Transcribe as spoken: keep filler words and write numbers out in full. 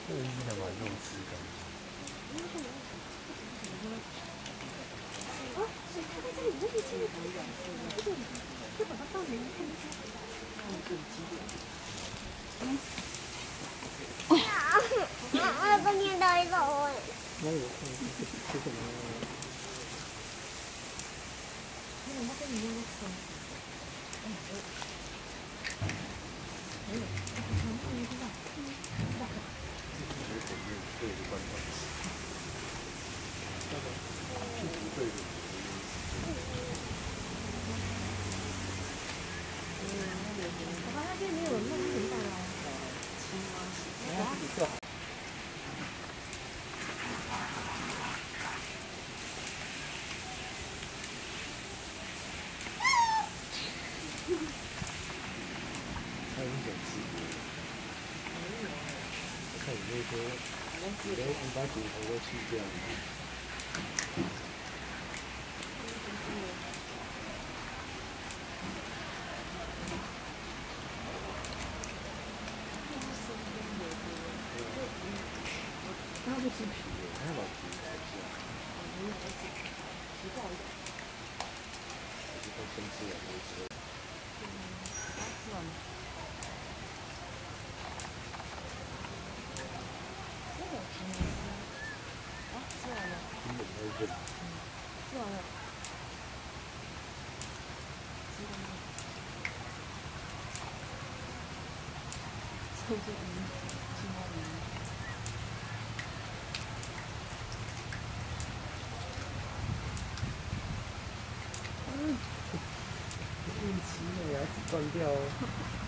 这个还蛮肉吃的。 哦，水它在这里，这里这里，这里，就把它放里面看一下。嗯。啊！我捏到一个我。那有空是什么？那我跟你那个手。嗯。没有，我看你知道。嗯。知道。对对关照。那个，是不对的。我发现这没有弄明白了。青蛙是。啊，比较好。它有点刺激。我看你那些，你连你把骨头都去掉了。他不吃皮，他要把皮吃掉。嗯，皮不好咬。我就先吃了，没吃。嗯，吃完了。这个还没吃。啊，吃完了。根本没忍。嗯，吃完了。吃完了。臭鳖鱼，青蛙鱼。嗯，运气，我牙齿断掉哦。